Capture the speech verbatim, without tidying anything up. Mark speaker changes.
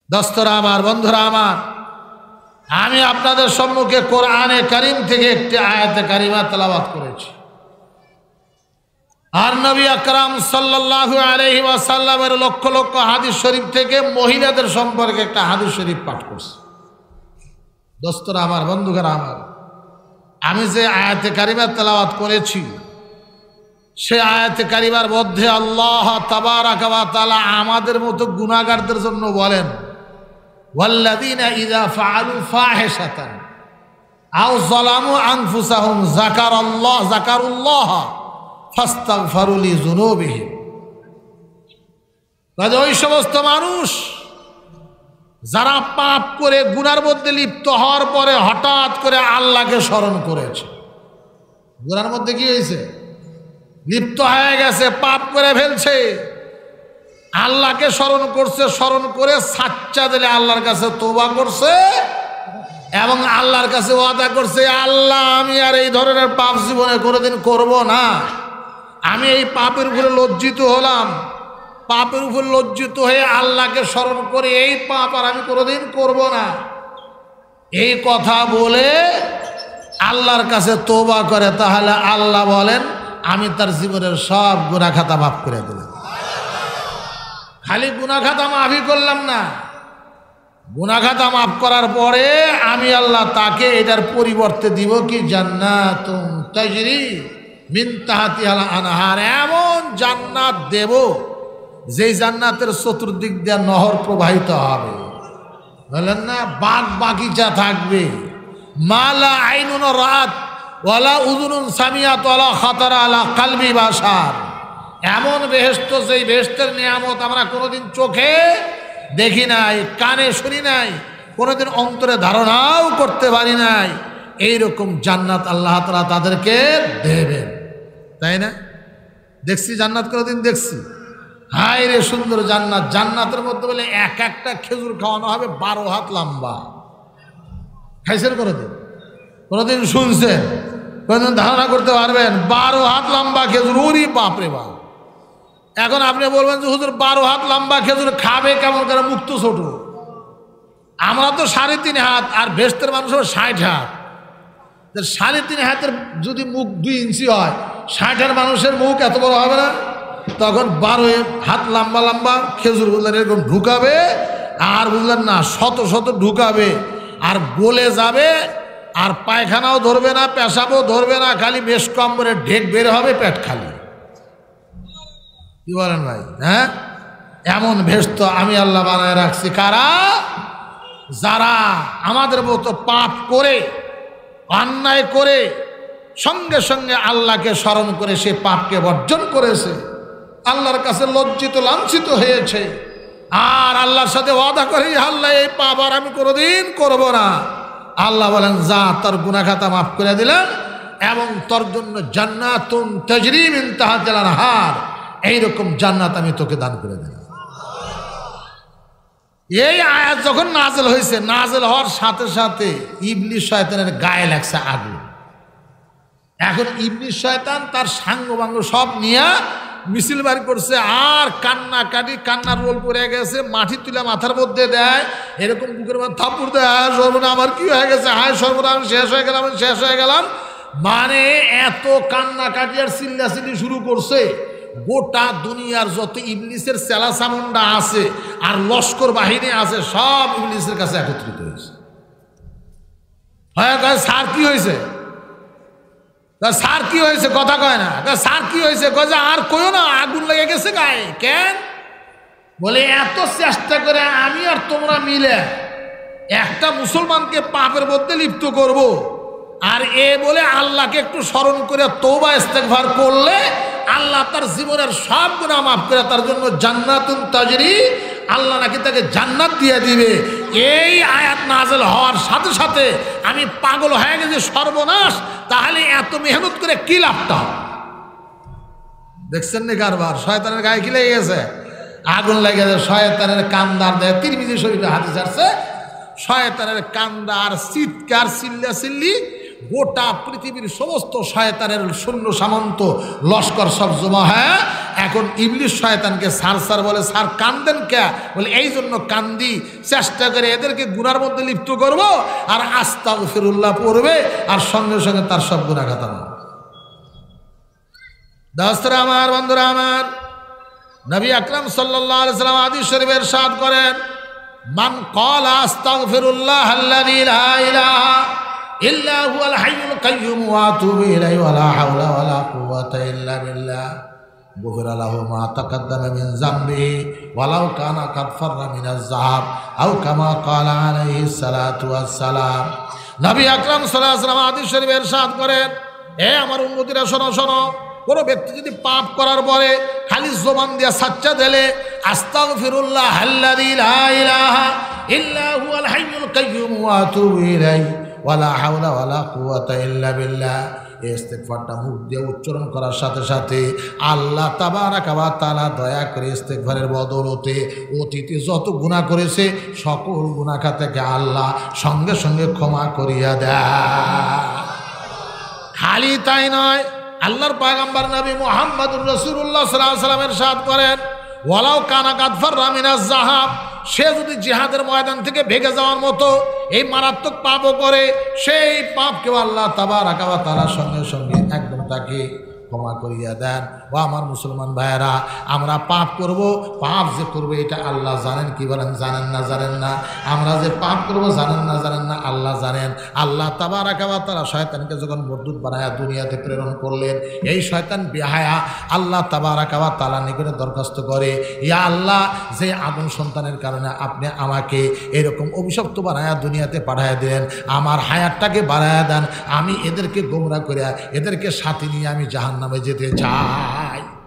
Speaker 1: দোস্তরা আমার, বন্ধুরা আমার, আমি আপনাদের সম্মুখে কোরআনে কারীম থেকে একটি আয়াতে কারিমা তেলাওয়াত করেছি। আর নবী আকরাম সাল্লাল্লাহু আলাইহি ওয়াসাল্লামের লক্ষ লক্ষ হাদিস শরীফ থেকে মহিলাদের সম্পর্কে একটা হাদিস শরীফ পাঠ করছি। দোস্তরা আমার, বন্ধুরা আমার, আমি যে আয়াতে কারিমা তেলাওয়াত করেছি সে আয়াতে কারিমার মধ্যে আল্লাহ তাবারাকা ওয়া তাআলা আমাদের মতো গুনাহগারদের জন্য বলেন, ওয়াল্লাযীনা ইযা ফাআলু ফাহিশাতান আও যালামু আনফুসাহুম যাকারাল্লাহ যাকারুল্লাহ ফাস্তাগফিরু লিযুনুবিহিম। কাজে ওই সমস্ত মানুষ যারা পাপ করে গুনার মধ্যে লিপ্ত হওয়ার পরে হঠাৎ করে আল্লাহকে স্মরণ করেছে, গুনার মধ্যে কি হয়েছে, লিপ্ত হয়ে গেছে, পাপ করে ফেলছে, আল্লাহকে স্মরণ করছে, স্মরণ করে সাচ্চা দিলে আল্লাহর কাছে তওবা করছে এবং আল্লাহর কাছে ওয়াদা করছে, আল্লাহ আমি আর এই ধরনের পাপ জীবনে কোনোদিন করব না, আমি এই পাপের উপরে লজ্জিত হলাম, পাপের উপর লজ্জিত হয়ে আল্লাহকে স্মরণ করে এই পাপ আর আমি কোনোদিন করব না, এই কথা বলে আল্লাহর কাছে তওবা করে, তাহলে আল্লাহ বলেন আমি তার জীবনের সব গুনাহ খাতা মাফ করে দিলাম। খালি গুনাহ খাতা মাফই করলাম না, গুনাহ খাতা মাফ করার পরে আমি আল্লাহ তাকে এটার পরিবর্তে দিব কি, জান্নাতুন তাজরি মিন তাহতিহাল আনহার, এমন জান্নাত দেব যেই জান্নাতের চতুর্দিক দিয়ে নহর প্রবাহিত হবে, বলেন না, বাগ বাগিচা থাকবে, মালা আইনুন রাত ওয়ালা উযুনুন সামিয়াত ওয়ালা খাতারা আলা কলবি বাশার, এমন বেহেশত যেই বেহেশতের নিয়ামত আমরা কোনোদিন চোখে দেখি নাই, কানে শুনি নাই, কোনোদিন অন্তরে ধারণাও করতে পারি নাই, এইরকম জান্নাত আল্লাহ তাআলা তাদেরকে দেবেন, তাই না? দেখছি জান্নাত কোনোদিন দেখছি? হায় রে সুন্দর জান্নাত! জান্নাতের মধ্যে বলে এক একটা খেজুর খাওয়ানো হবে বারো হাত লম্বা। খাইছেন কোনোদিন? কোনোদিন শুনছেন? কোনোদিন ধারণা করতে পারবেন? বারো হাত লম্বা খেজুর, ওরে বাপরে বাপ! এখন আপনি বলবেন যে হুজুর বারো হাত লম্বা খেজুর খাবে কেমন করে, মুখ তো ছোট, আমরা তো সাড়ে তিন হাত আর বেহেশতের মানুষ হবে ষাট হাত, সাড়ে তিন হাতের যদি মুখ দুই ইঞ্চি হয়, ষাটের মানুষের মুখ এত বড় হবে না? তখন বারো হাত লম্বা লম্বা খেজুর বুঝলেন এরকম ঢুকাবে, আর বুঝলেন না শত শত ঢুকাবে, আর গলে যাবে, আর পায়খানাও ধরবে না, পেশাবও ধরবে না, খালি বেশ কম করে ঢেক বের হবে, পেট খালি। কি বলেন ভাই? হ্যাঁ, এমন ভেস্ত আমি আল্লাহ বানায় রাখছি। কারা? যারা আমাদের মতো পাপ করে, অন্যায় করে, সঙ্গে সঙ্গে আল্লাহকে স্মরণ করে সে পাপকে বর্জন করেছে, আল্লাহর কাছে লজ্জিত লাঞ্ছিত হয়েছে, আর আল্লাহর সাথে ওয়াদা করে আল্লাহ এই পাপ আর আমি কোনোদিন করব না। আল্লাহ বলেন যা, তার গুনাহ খাতা মাফ করে দিলেন এবং তোর জন্য জান্নাতুন তাজরি মিন তাহতিল আনহার, এইরকম জান্নাত আমি তোকে দান করে দিলাম। এই আয়াত যখন নাজেল হয়েছে, নাজেল হওয়ার সাথে সাথে ইবলিস শয়তানের গায়ে লাগছে আগুন। এখন ইবলিস শয়তান তার সাঙ্গ বাঙ্গ সব নিয়ে মিছিল বাড়ি করছে, আর কান্না কাটি, কান্নার রোল পড়ে গেছে, মাটি তুলে মাথার মধ্যে দেয়, এরকম বুকের মধ্যে থাপ্পড় দেয়, হায় সর্বনা আমার কি হয়ে গেছে, হায় সর্বনা আমি শেষ হয়ে গেলাম, আমি শেষ হয়ে গেলাম। মানে এত কান্না কাটি আর চিল্লাচিল্লি শুরু করছে, গোটা দুনিয়ার যত ইবলিসের চেলা চামুন্ডা আছে আর লস্কর বাহিনী আছে সব ইবলিসের কাছে একত্রিত হয়েছে। স্যার কি হয়েছে? স্যার কি হয়েছে? কথা কয় না। স্যার কি হয়েছে? কয় যে আর কইও না, আগুন লেগে গেছে গায়ে। কেন? বলে এত চেষ্টা করে আমি আর তোমরা মিলে একটা মুসলমানকে পাপের মধ্যে লিপ্ত করব, আর এ বলে আল্লাহকে একটু স্মরণ করে তওবা ইস্তেগফার করলে আল্লাহ তার জীবনের সব গুনাহ মাফ করে তার জন্য জান্নাতুন তাজরি, আল্লাহ নাকি তাকে জান্নাত দিয়ে দিবে। এই আয়াত নাযিল হওয়ার সাথে সাথে আমি পাগল হয়ে গেছি, সর্বনাশ, তাহলে এত মেহনত করে কি লাভটা? দেখছেন না কারবার? শয়তানের গায়ে কি লেগে গেছে? আগুন লেগে গেছে। শয়তানের কান্দার দেয় তিরমিজি শরীফে হাদিস আসছে, শয়তানের কান্দার চিৎকার চিল্লা চিল্লি গোটা পৃথিবীর সমস্ত শয়তানের সৈন্য সামন্ত লস্কর সব জমা হয়। এখন ইবলিশ শয়তানকে স্যার স্যার বলে, স্যার কান্দেন কে? বলে এই জন্য কান্দি, চেষ্টা করে এদেরকে গুনার মধ্যে লিপ্ত করব, আর আস্তাগফিরুল্লাহ পড়বে, আর সঙ্গে সঙ্গে তার সব গুনাহ খাতা। দোস্তরা আমার, বন্ধুরা আমার, নবী আকরাম সাল্লাল্লাহু আলাইহি ওয়াসাল্লাম হাদিস শরীফে ইরশাদ করেন, মান ক্বালা আস্তাগফিরুল্লাহ আল্লাযী লা ইলাহা ইল্লা হুয়াল হাইয়ুল কাইয়্যুম ওয়া আতুবু ইলাইহি ওয়া লা হাওলা ওয়া লা কুওয়াতা ইল্লা বিল্লাহ গুফিরা লাহু মা তাকাদ্দামা মিন যামবিহি ওয়ালাউ কানা কাদ ফাররা মিনাজ যাহাব আও কামা ক্বালা আলাইহিস সালাতু ওয়াস সালাম। নবী আকরাম সাল্লাল্লাহু আলাইহি ওয়াসাল্লাম হাদিস শরীফে ইরশাদ করেন, এ আমার উম্মতিরা শোনো শোনো, কোনো ব্যক্তি যদি পাপ করার পরে খালি জবান দিয়া সাচ্চা দিলে আস্তাগফিরুল্লাহ আল্লাযী লা ইলাহা ইল্লা হুয়াল হাইয়ুল কাইয়্যুম ওয়া আতুবু ইলাইহি ওয়া লা হাওলা ওয়া লা কুওয়াতা ইল্লা বিল্লাহ, এই ইস্তিগফারটা মুখ দিয়ে উচ্চারণ করার সাথে সাথে আল্লাহ তাবারাকা ওয়া তাআলা দয়া করে ইস্তিগফারের বদৌলতে অতীতে যত গুনাহ করেছে সকল গুনাহ থেকে আল্লাহ সঙ্গে সঙ্গে ক্ষমা করিয়া দেয়। খালি তাই নয়, আল্লাহর পয়গম্বর নবী মুহাম্মদুর রাসূলুল্লাহ সাল্লাল্লাহু আলাইহি ওয়াসাল্লাম ইরশাদ করেন, ওয়ালাউ কানা কাদ ফাররা মিনাজ যাহাব, সে যদি জিহাদের ময়দান থেকে ভেগে যাওয়ার মতো এই মারাত্মক পাপও করে, সেই পাপকেও আল্লাহ তাবারাকা ওয়া তাআলা সঙ্গে সঙ্গে একদম তাকে ক্ষমা করিয়া দেন। ও আমার মুসলমান ভাইয়েরা, আমরা পাপ করব, পাপ যে করবো এটা আল্লাহ জানেন। কি বলেন? জানেন না? জানেন না? আমরা যে পাপ করব জানেন না? জানেন না? আল্লাহ জানেন। আল্লাহ তাবারাকা ওয়া তাআলা শয়তানকে যখন মরদুদ বানায়া দুনিয়াতে প্রেরণ করলেন, এই শয়তান বেহায়া আল্লাহ তাবারাকা ওয়া তাআলা নিকটে দরখাস্ত করে, ইয়া আল্লাহ, যে আদম সন্তানের কারণে আপনি আমাকে এরকম অভিশপ্ত বানায়া দুনিয়াতে পাঠায়া দিলেন, আমার হায়াতটাকে বাড়ায়া দেন, আমি এদেরকে গোমরা করিয়া এদেরকে সাথে নিয়ে আমি জাহান্নামে যেতে চাই।